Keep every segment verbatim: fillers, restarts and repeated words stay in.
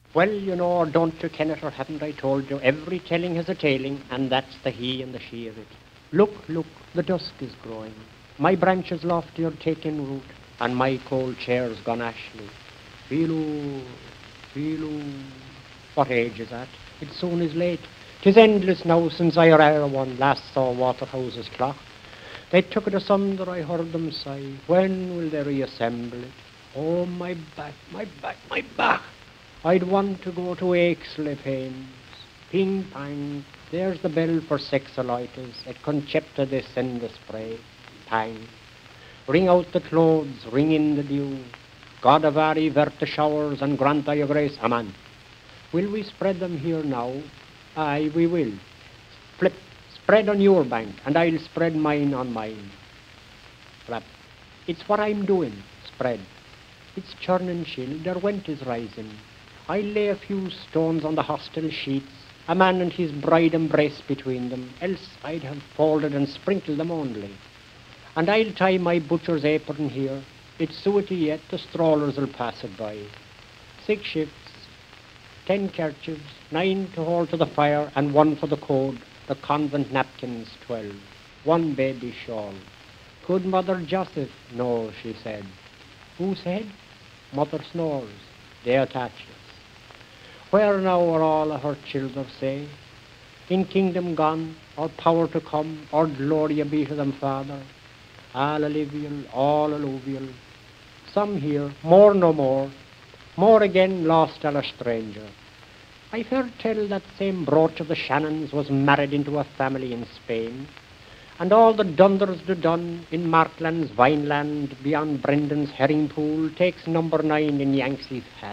Well, you know, or don't you ken it, or haven't I told you, every telling has a tailing, and that's the he and the she of it. Look, look, the dusk is growing. My branches lofty are taking root, and my cold chair's gone ashly. Feel-oo, feel-oo. What age is that? It soon is late. 'Tis endless now since I or e'er one last saw Waterhouse's clock. They took it asunder, I heard them sigh. When will they reassemble it? Oh, my back, my back, my back! I'd want to go to Aixley Pains. Ping pang, there's the bell for six alightas. At Concepta they send the spray. Pang. Ring out the clothes, ring in the dew. God avari vert the showers and grant thy grace. Amen. Will we spread them here now? Aye, we will. Flip, spread on your bank, and I'll spread mine on mine. Flap. It's what I'm doing, spread. It's churning chill, their went is rising. I'll lay a few stones on the hostel sheets, a man and his bride embrace between them, else I'd have folded and sprinkled them only. And I'll tie my butcher's apron here. It's suety yet, the strawlers'll pass it by. Six shifts, ten kerchiefs, nine to hold to the fire, and one for the code, the convent napkins twelve, one baby shawl. Good Mother Joseph? No, she said. Who said? Mother snores. They attach us. Where now are all her children, say? In kingdom gone, or power to come, or glory be to them, Father? All alluvial, all alluvial. Some here, more no more, more again lost and a stranger. I've heard tell that same brooch of the Shannons was married into a family in Spain, and all the dunders do done in Markland's Vineland beyond Brendan's herring pool takes number nine in Yankee's hats.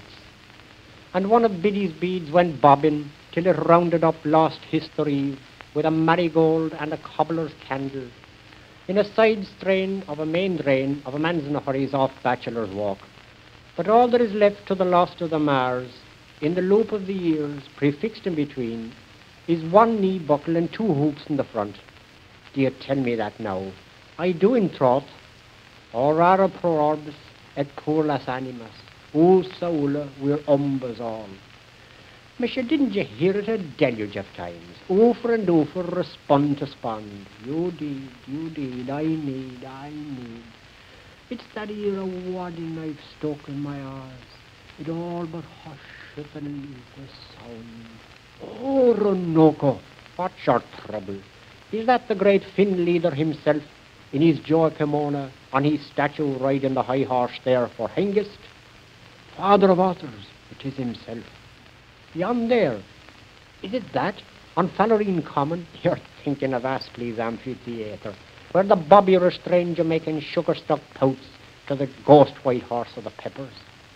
And one of Biddy's beads went bobbing till it rounded up lost history with a marigold and a cobbler's candle in a side strain of a main drain of a man's in a hurry's off bachelor's walk. But all that is left to the lost of the Mars, in the loop of the years, prefixed in between, is one knee buckle and two hoops in the front. Do you tell me that now? I do in troth. Or rara pro orbis et pur las animas. O Saula, we're umbas all. Monsieur, didn't you hear it a deluge of times? Over and over, respond to spond. You did, you did, I need, I need. It's that ear of wadding I've stuck in my arse. It all but husheth and leave the sound. Oh, Ronoko, what's your trouble? Is that the great Finn leader himself, in his joy Pomona, on his statue riding the high horse there for Hengist? Father of authors, it is himself. Yon there, is it that? On Fallerine Common, you're thinking of Astley's amphitheatre, where the bobby or a stranger making sugar-stuck pouts to the ghost white horse of the Peppers.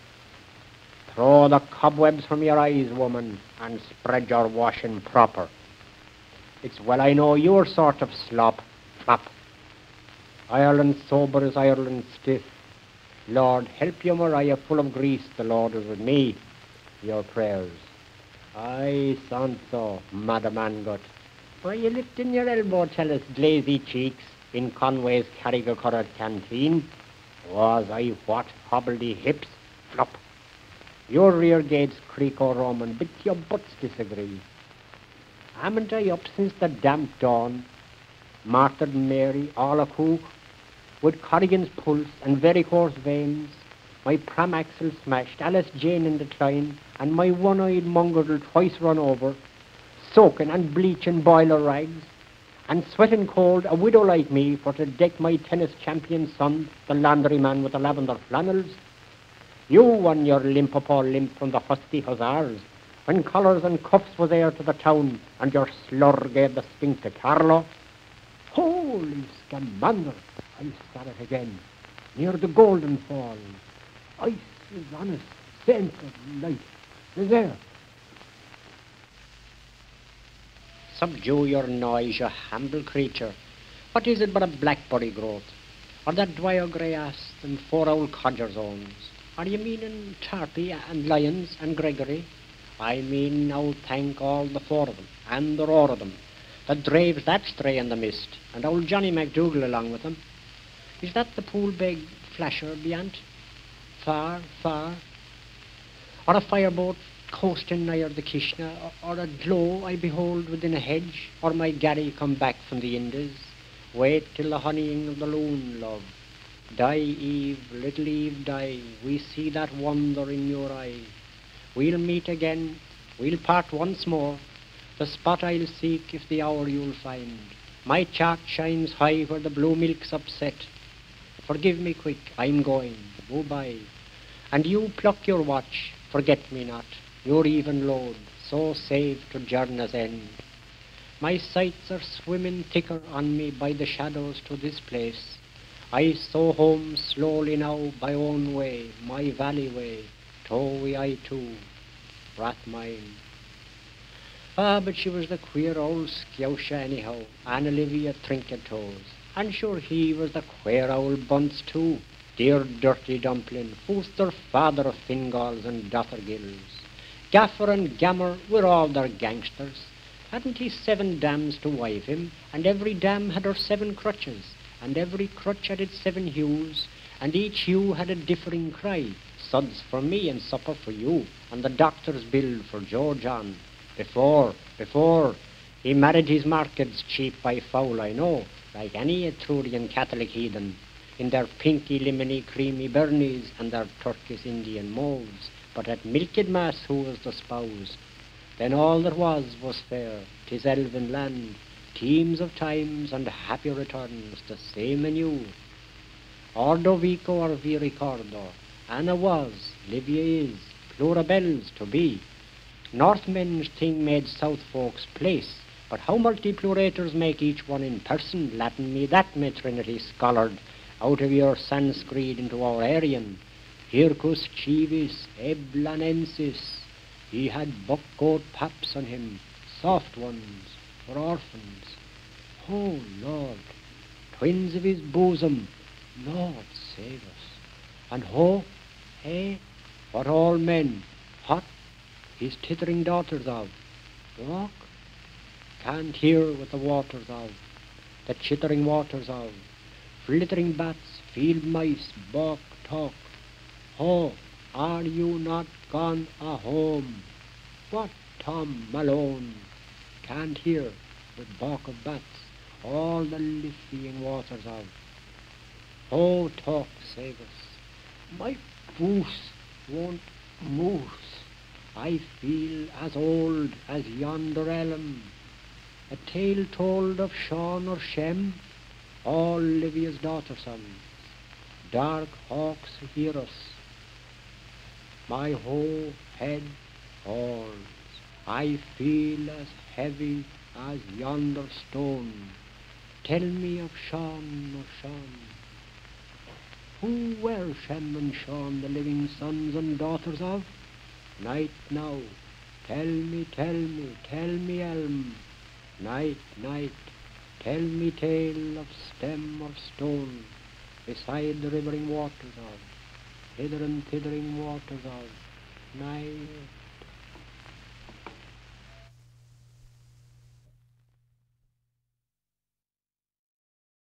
Throw the cobwebs from your eyes, woman, and spread your washing proper. It's well I know your sort of slop, flop. Ireland sober as Ireland stiff. Lord, help you, Maria, full of grease, the Lord is with me. Your prayers. Aye, Santo, Madam Angot. Why, you lifting your elbow, tell us, glazy cheeks, in Conway's Carrigacorrad canteen? Was I what? Hobbledy hips? Flop. Your rear gates creak, O Roman, but your butts disagree. Haven't I up since the damp dawn, martyred Mary, all a cook, with Corrigan's pulse and varicose veins, my pram axle smashed, Alice Jane in decline, and my one-eyed mongrel twice run over, soaking and bleaching boiler rags, and sweating cold, a widow like me, for to deck my tennis champion son, the laundryman with the lavender flannels? You won your limp-up-all limp from the husky hussars, when collars and cuffs was heir to the town, and your slur gave the spink to Carlo. Holy scamander, I saw it again, near the Golden Fall. Ice is on us, scent of light. Is there? Subdue your noise, you humble creature. What is it but a blackberry growth? Or that dwyer grey ass and four old codger's owns? Are you meaning Tarpey and Lyons and Gregory? I mean now thank all the four of them, and the roar of them, that draves that stray in the mist, and old Johnny MacDougall along with them. Is that the pool-beg flasher beyond? Far, far? Or a fireboat coasting nigher the Kishna, or, or a glow I behold within a hedge, or my Gary come back from the Indies. Wait till the honeying of the loon, love. Die, Eve, little Eve, die. We see that wonder in your eye. We'll meet again, we'll part once more. The spot I'll seek if the hour you'll find. My chart shines high where the blue milk's upset. Forgive me quick, I'm going, go-bye. And you pluck your watch, forget me not, your even load, so save to journey's end. My sights are swimming thicker on me by the shadows to this place. I so home slowly now by own way, my valley way, towy I too, Rathmine. Ah, but she was the queer old scousha anyhow, Anne Olivia Trinket Toes. And sure he was the queer old bunce too, dear dirty dumpling, who's their father of Fingalls and Dothergills. Gaffer and Gammer were all their gangsters. Hadn't he seven dams to wive him, and every dam had her seven crutches, and every crutch had its seven hues, and each hue had a differing cry, suds for me and supper for you, and the doctor's bill for Joe John. Before, before, he married his markets cheap by foul, I know, like any Etrurian Catholic heathen, in their pinky, lemony, creamy burnies and their Turkish Indian mauves, but at milked mass who was the spouse? Then all that was was fair, 'tis elven land, teams of times and happy returns, the same anew. Ordo vico or vi ricordo, Anna was, Livia is, plurabels to be. Northmen's thing made South folks place, but how multiplurators make each one in person, Latin me that, me Trinity scholard, out of your Sanskrit into our Aryan. Hircus civis eblanensis, he had buckcoat paps on him, soft ones, for orphans. Oh, Lord, twins of his bosom, Lord save us. And ho, eh, what all men, hot, his tittering daughters of, walk, can't hear what the waters of, the chittering waters of, flittering bats, field mice, balk, talk. Ho, are you not gone a home? What Tom Malone can't hear with balk of bats, all the liffying waters of. Oh, talk, save us. My goose won't moose. I feel as old as yonder elm. A tale told of Sean or Shem, all Livia's daughter sons. Dark hawks hear us. My whole head falls. I feel as heavy as yonder stone. Tell me of Sean or Sean. Who were Shem and Sean, the living sons and daughters of? Night now, tell me, tell me, tell me, Elm. Night, night, tell me tale of stem or stone, beside the rivering waters of, hither and thithering waters of, night.